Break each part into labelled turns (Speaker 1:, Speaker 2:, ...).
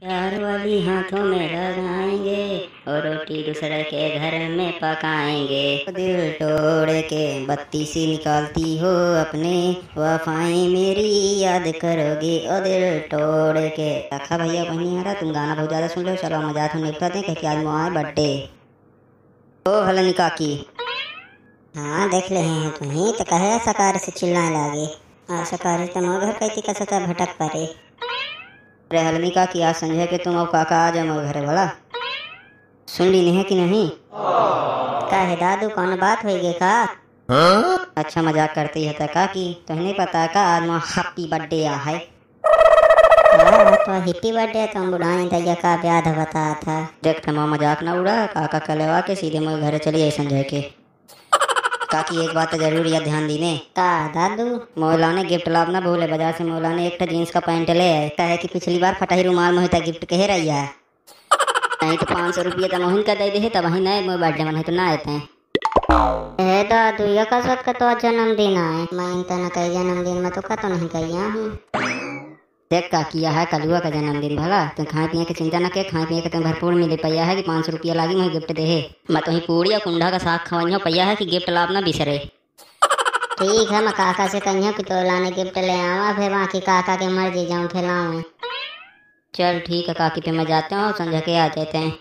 Speaker 1: प्यार वाली हाथों में लगाएंगे और रोटी दूसरे के घर में पकाएंगे। दिल तोड़ के बत्ती सी निकालती हो अपने, वफाएं मेरी याद करोगे और दिल तोड़ के। रखा भैया कहीं आ रहा, तुम गाना बहुत ज्यादा सुन रहे हो, चलो मजाक में निपटाते हैं कि आज मुआ बर्थडे। ओ हलनी काकी। हाँ देख ले हैं तुम्हें तो कहे सकार से चिल्लाने लगे। सकार तुम घर कैसी कसता भटक पड़े। अरे हलनी काकी, आज संजय के तुम अब काका आ जाओ घर भला। सुन ली नहीं है कि नहीं? काहे दादू कौन बात होगी का? अच्छा मजाक करती है तो काकी, तुम्हें नहीं पता का आज वहाँ हैप्पी बर्थडे आ है। तो हैप्पी बर्थडे तुम बुढ़ाई दैया का ब्याह बता था। देख तुम मजाक ना उड़ा, काका कलेवा के सीधे मेरे घर चली आई संजय के। काकी एक बात तो जरूर या ध्यान दी ने का दादू, मौला ने गिफ्ट लाभ ना भूले, बाजार से मौला ने एक जीन्स का पैंट ले आए। कहे कि पिछली बार फटाही रुमाल मोहिता गिफ्ट कहे रही है, नहीं तो 500 रुपये तो मोहिन का दे दे तब वही नए मोबाइल बर्थडे मन है तो ना आते हैं। दादू ये कसरत का तो जन्मदिन है, मैं तो न कही जन्मदिन में तो का तो नहीं कही हूँ। देख का किया है कलुआ का जन्मदिन भला, तुम खाए पिए की चिंता न के, खाए पिए के तुम भरपूर मिले पैया है कि 500 रुपया लागी मुझे गिफ्ट दे। मैं तो ही पूरी या कुंडा का साग खवाइयो पैया है कि गिफ्ट लाभ ना बिसरे। ठीक है मैं काका से कहियो कि तो लाने गिफ्ट ले आवा, फिर बाकी काका के मर्जी जाऊँ खिलाऊँ। चल ठीक है काकी, पे मैं जाता हूँ, संजय के आ जाते हैं।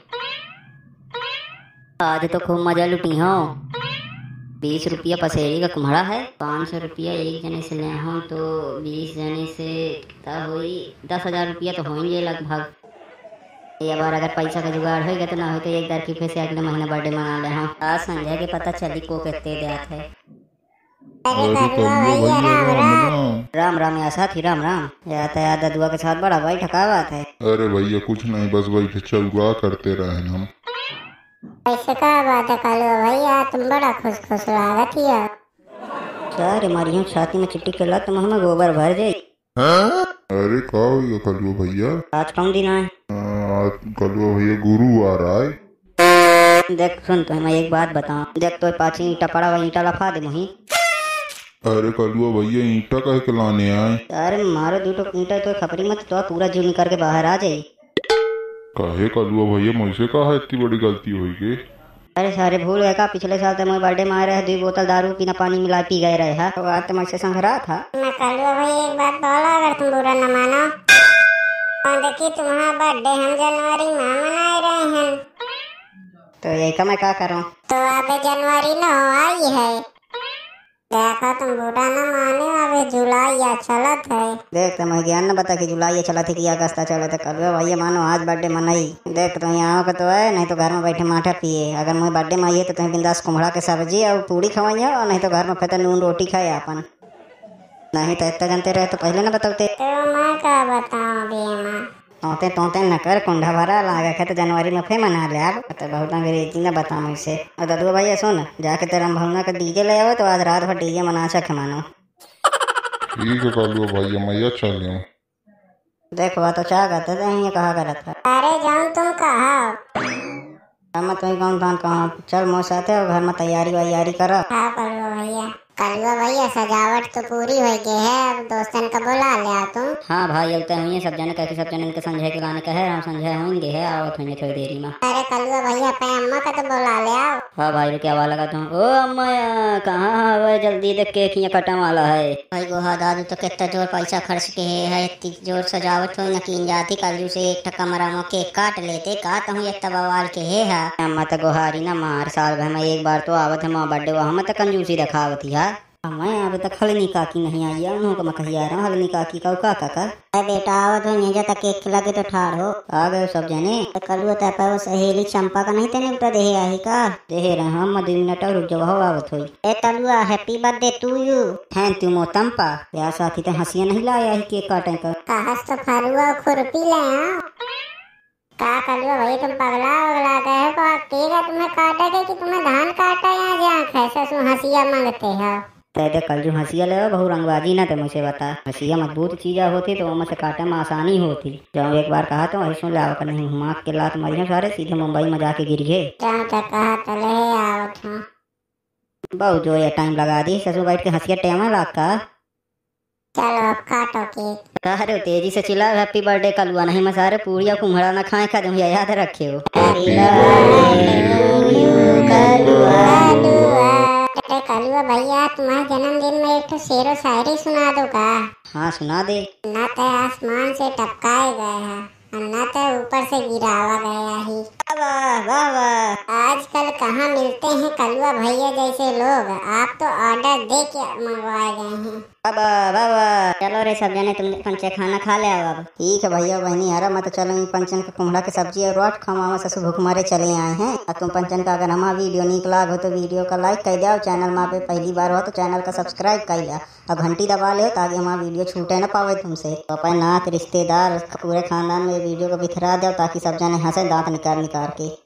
Speaker 1: आज तो खूब मजा लुटी हो। 20 रुपया पसेरी का कुम्हड़ा है, 500 रुपया एक जने से ले हूँ तो 20 जने से हुई 10,000 रुपया तो होंगे लगभग। ये बार अगर पैसा का जुगाड़ होगा तो ना हो तो एक दर की पैसे अगले महीने बर्थडे मना ले हूँ। आज संजय के पता चली को कहते देत है। राम राम या साथी राम राम, या तो याद दुआ के साथ बड़ा भाई ठकावत है।
Speaker 2: अरे भैया कुछ नहीं, बस वही चलुआ करते रहे हम।
Speaker 3: ऐसे का बात है कालू भैया, तुम बड़ा खुश खुश लागत हिया।
Speaker 1: चार मारियों छाती में चिट्टी के लत मुँह में गोबर भर जाये।
Speaker 2: अरे का हो कलुआ भैया?
Speaker 1: आज कौन दिन है?
Speaker 2: आज कलुआ भैया गुरुवार आए।
Speaker 1: देख सुन तो मैं एक बात बताऊं, देख तो पाची ईटा पड़ा हुआ, ईटा लफा दे मुही।
Speaker 2: अरे कलुआ भैया ईटा कहे के लाने आए?
Speaker 1: अरे मारो दूटो ईटा तो खपरी मत तो पूरा जीव निकाल के बाहर आ जाये।
Speaker 2: काहे कलुआ भैया मुझसे कहा इतनी बड़ी गलती हुई के?
Speaker 1: अरे सारे भूल गए का, पिछले साल तो मैं बर्थडे में आए रहे, 2 बोतल दारू बिना पानी मिला पी गए रहे है, तो आज तो मुझसे संग रहा था।
Speaker 3: मैं कालू भैया एक बात बोला, अगर तुम बुरा न मानो और देखिए तुम्हारा बर्थडे हम जनवरी में मनाए रहे हैं,
Speaker 1: तो यही का मैं क्या करूं?
Speaker 3: तो अबे जनवरी न हो आई है, देखो तुम बुरा न माने, अबे जुलाई या चलत है।
Speaker 1: देख तो मैं ज्ञान न बता कि जुलाई चला थी कि अगस्त चला था। कल भैया मानो आज बर्थडे मनाई, देख तो यहाँ का तो है, नहीं तो घर में बैठे माठा पिए। अगर मैं बर्थडे में आइए तो तुम्हें बिंदास कुम्हड़ा के सब्जी और पूड़ी खवाइए, और नहीं तो घर में फिर नून रोटी खाए अपन। नहीं तो इतना जानते रहे तो पहले न बताते।
Speaker 3: तो मैं क्या बताऊँ अभी माँ,
Speaker 1: तोते तोते न कर, कुंडा भरा लागा के तो जनवरी में फिर मना ले। अब तो बहुत अंग्रेजी न बता मुझसे। और दादू भैया सुन, जाके तेरा भंगा का डीजे ले आओ तो आज रात भर डीजे मना सके मानो।
Speaker 2: ठीक है कलुआ भैया मैं चल।
Speaker 1: देखो तो चाह करते थे ये कहा कर था।
Speaker 3: अरे जाऊँ तुम कहा
Speaker 1: मैं तुम्हें कौन कौन कहा, चल मोर साथे और घर में तैयारी वैयारी करो।
Speaker 3: हाँ कलुआ भैया सजावट तो पूरी हो गई है, अब दोस्तन का बुला ले तुम।
Speaker 1: हाँ भाई अब तो हुई सब जने कह के सब जने इनके संजय के लाने कहे हम संजय होंगे है, आओ थोड़ी थोड़ी देरी में।
Speaker 3: अरे कलुआ भैया पे अम्मा का तो बुला ले आओ।
Speaker 1: हाँ भाई रुके आवाज लगा तुम। ओ अम्मा कहाँ है, जल्दी देख केक यहाँ कटने वाला है। भाई गोहा दादू तो कितना जोर पैसा खर्च के है, इतनी जोर सजावट हो न जाती, कल से एक टक्का मरा केक काट लेते का तो एक बवाल के है। अम्मा तो गोहारी ना मार, साल भर में एक बार तो आवत है माँ बर्थडे, वहाँ में तो कंजूसी दिखावती है। मैं अभी तक हलनी काकी नहीं आई है, उन्होंने मैं कही आ रहा हूँ हलनी काकी का काका का। अरे बेटा आवत हो नहीं जाता, केक खिला के तो ठाड़ हो। आ गए सब जने। कल वो सहेली चंपा का नहीं तेने उठा देहे आई का देहे रहे हम 2 मिनट और रुक जाओ आवत हुई। ए तलुआ happy birthday to you. Thank you मोतम्पा। यार साथी तो हंसिया नहीं लाया है केक काटे का।
Speaker 3: कहस तो फरुआ खुरपी ले का कलुआ भाई, तुम पगला उगला गए हो, केक तुम्हें काटेगा कि तुम्हें धान काटा यहाँ जहाँ कैसे सु हंसिया मांगते हो।
Speaker 1: तो कल जो हंसिया ले बहु रंगबाजी ना तो मुझे बता, हंसिया मजबूत चीजा होती तो वो से काटे में आसानी होती। जब एक बार कहा तो वही सुन लाओ कर नहीं हुआ के लात मरिया सारे सीधे मुंबई में जाके गिर गए। बहुत जो ये टाइम लगा दी, ससुर बैठ के हंसिया टेमा लाग का।
Speaker 3: चलो अब काटो केक।
Speaker 1: अरे तेजी से चिल्लाओ, हैप्पी बर्थडे कलुआ नहीं मसारे पूड़िया कुम्हड़ा ना खाए का तुम याद रखे हो।
Speaker 3: कलुआ भैया तुम्हारे जन्मदिन में एक तो शेरो शायरी सुना दो का।
Speaker 1: हाँ सुना दे।
Speaker 3: न तो आसमान से टपकाए गए हैं और न तो ऊपर से गिरावा गया ही।
Speaker 1: वाह वाह वाह।
Speaker 3: आजकल कहाँ मिलते हैं कलुआ भैया जैसे लोग, आप तो ऑर्डर दे के मंगवाए गए हैं।
Speaker 1: बाबा बाबा चलो रे सब जने तुम पंचे खाना खा ले आओ अब। ठीक है भैया बहनी यार मत चलो पंचन के कुम्हड़ा के सब्जी और रोट खमावा से भूख मारे चले आए हैं। और तुम पंचन का अगर हमारा वीडियो निक लाग हो तो वीडियो का लाइक कर दो, चैनल में पे पहली बार हो तो चैनल का सब्सक्राइब कर लिया और घंटी दबा ले ताकि हमारा वीडियो छूटे न पावे तुमसे। तो अपने नात रिश्तेदार पूरे खानदान में वीडियो को बिखरा दो ताकि सब जने हंसे दांत निकाल निकाल के।